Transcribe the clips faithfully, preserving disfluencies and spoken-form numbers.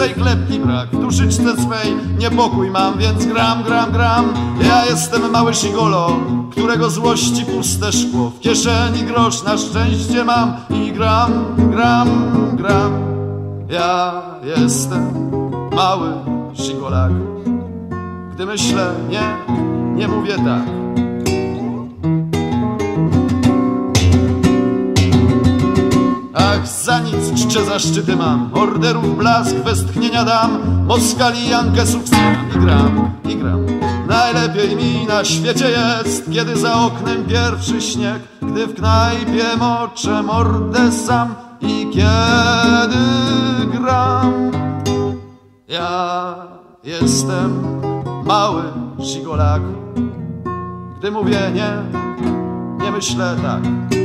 swej klepki brak, w duszyczce swej niepokój mam, więc gram, gram, gram. Ja jestem mały szigolo, którego złości puste szkło, w kieszeni grosz na szczęście mam i gram, gram, gram. Ja jestem mały szigolak. Gdy myślę, nie, nie mówię tak. Ach, za nic czcze zaszczyty mam, orderów blask, westchnienia dam, Moskali, Jankesów słucham i gram, i gram. Najlepiej mi na świecie jest, kiedy za oknem pierwszy śnieg, gdy w knajpie moczę mordę sam i kiedy gram. Ja jestem mały szigolak. Gdy mówię nie, nie myślę tak.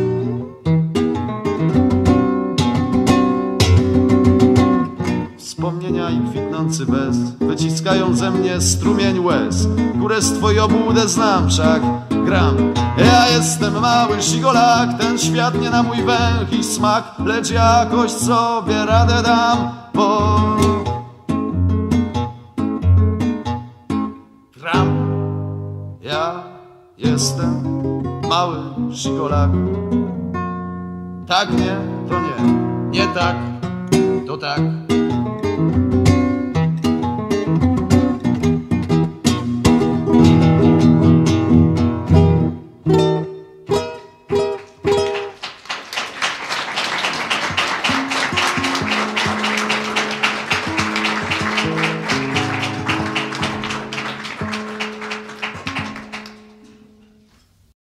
Wspomnienia i kwitnący bez wyciskają ze mnie strumień łez. Kurestwo i obłudę znam, wszak gram. Ja jestem mały szigolak, ten świat nie na mój węch i smak, lecz jakoś sobie radę dam, bo gram. Ja jestem mały szigolak. Tak nie, to nie, nie tak, to tak.